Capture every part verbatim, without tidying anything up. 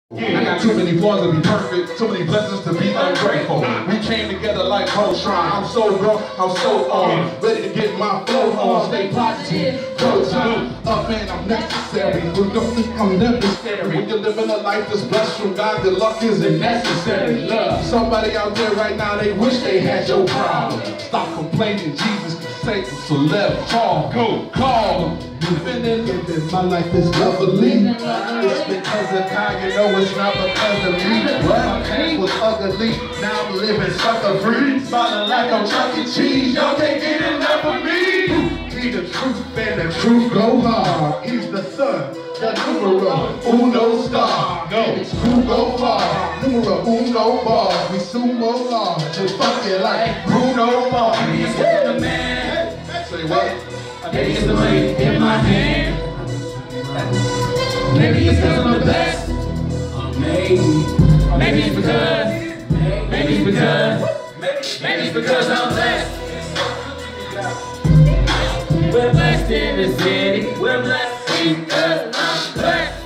I got too many flaws to be perfect, too many blessings to be ungrateful. We came together like Voltron. I'm so grown, I'm so on, ready to get my flow on. Stay positive, go time, up and I'm necessary. We don't think I'm necessary. When you're living a life that's blessed from God, the luck isn't necessary. Love somebody out there right now, they wish they had your problem. Stop complaining, Jesus can save them, so let call, go, call. Living in my life is lovely. It's because of God, you know it's not because of me. What? My past was ugly, now I'm living sucker free. Smiling like I'm Chuck E. Cheese, y'all can't get enough of me. Be the truth and the truth go hard. He's the son, the numero uno star. It's who go far, numero uno bar. We sumo law, just fuck it like Bruno Mars. The man. Say what? Maybe it's the money in my hand. Maybe it's because I'm the best. Maybe. Maybe it's because. Maybe it's because. Maybe it's because I'm blessed. We're blessed in the city. We're blessed because I'm blessed.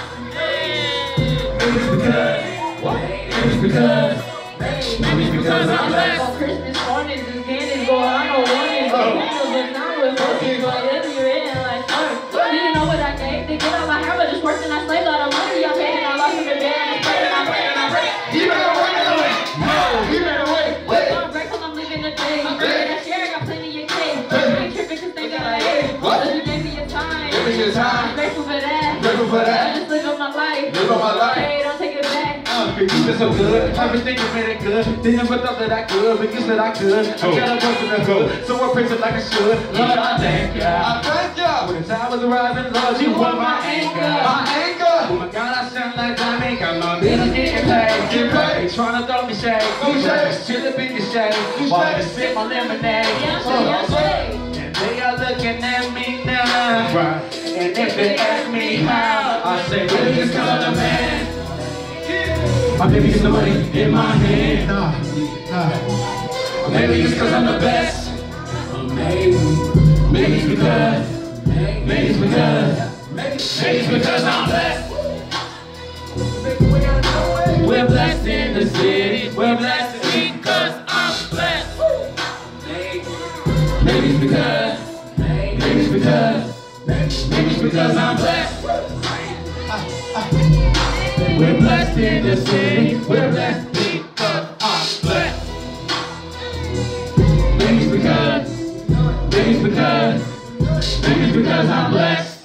Maybe it's because. Maybe it's because. Maybe it's because I'm blessed. On Christmas morning, this candy go on or warning. But now we're working like every year and like, oh, didn't know what I gave. They get out my hair, but just worked and I slaved a lot of money. Y'all paid and I lost in the bed and I prayed and I prayed and I prayed. You better wait, wait. No, you better wait, wait. I'm grateful I'm living the day. I'm grateful I share, got plenty of cake. I ain't tripping cause they got a hate. What? Cause you gave me your time. Give me your time. I'm grateful for that. Grateful for that. I just live up my life. Live up my life. Hey, don't take it back. You've been so good, everything you made it good. Didn't ever thought that I could, but you said I could. I gotta go to the hood, so I praise it like I should. Lord, I thank ya. I thank ya. When the time was arriving, Lord, you were my anchor. My anchor. Oh my God, I sound like Jamaica. Got my bills getting paid. Get paid. They tryna throw me shade. Throw me shade. Just chill up in the shade. You While shade. they sip my lemonade. Yeah, Oh, yeah, oh, yeah. and they are looking at me now. Right. And if they ask me how, I say, really, it's cause I'm the man. Or maybe it's the money in my hand. Nah, nah. Or maybe it's cause I'm the best. Or maybe, maybe it's because, maybe it's because, maybe it's because I'm blessed. We're blessed in the city. We're blessed because I'm blessed. Maybe it's because, maybe it's because, maybe it's because I'm blessed. We're blessed in the city. We're blessed because I'm blessed. Maybe it's because, maybe it's because, maybe it's because I'm blessed.